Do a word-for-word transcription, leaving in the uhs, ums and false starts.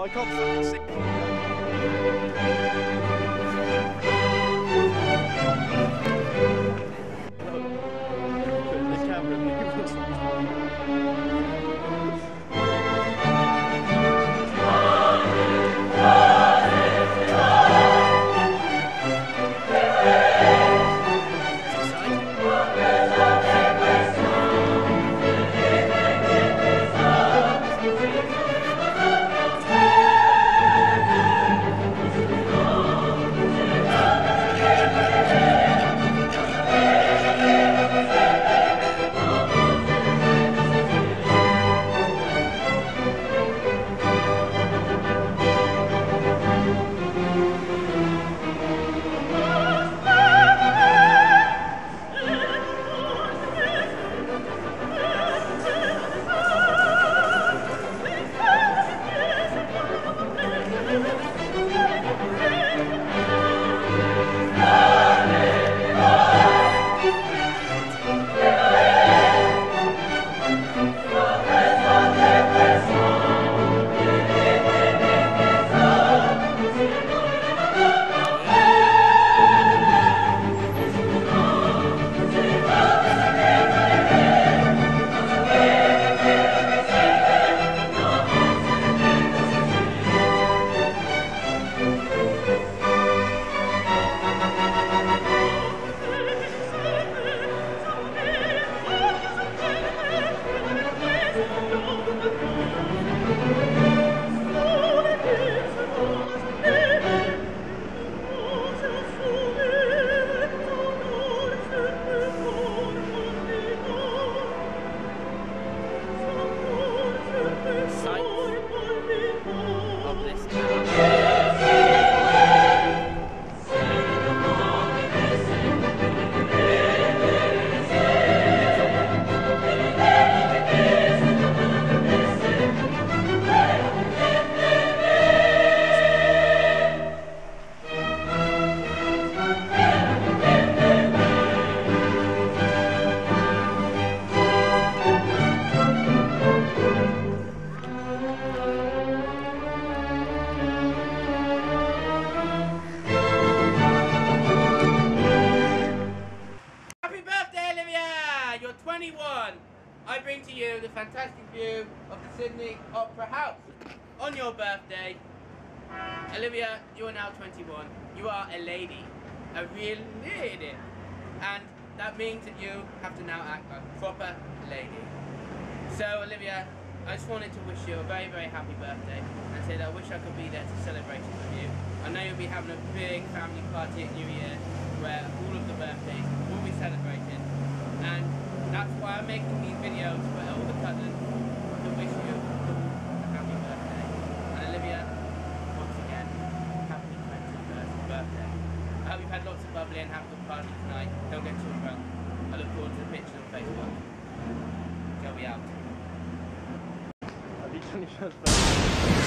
I can't fucking see. The camera moves. twenty-one, I bring to you the fantastic view of the Sydney Opera House. On your birthday, Olivia, you are now twenty-one. You are a lady, a real lady. And that means that you have to now act like a proper lady. So Olivia, I just wanted to wish you a very, very happy birthday and say that I wish I could be there to celebrate it with you. I know you'll be having a big family party at New Year where all of the birthdays will be celebrated. And that's why I'm making these videos for all the cousins to wish you a happy birthday. And Olivia, once again, happy twenty-first birthday. I hope you've had lots of bubbly and have a good party tonight. Don't get too drunk. I look forward to the pictures on Facebook. Go be out. Happy twenty-first birthday.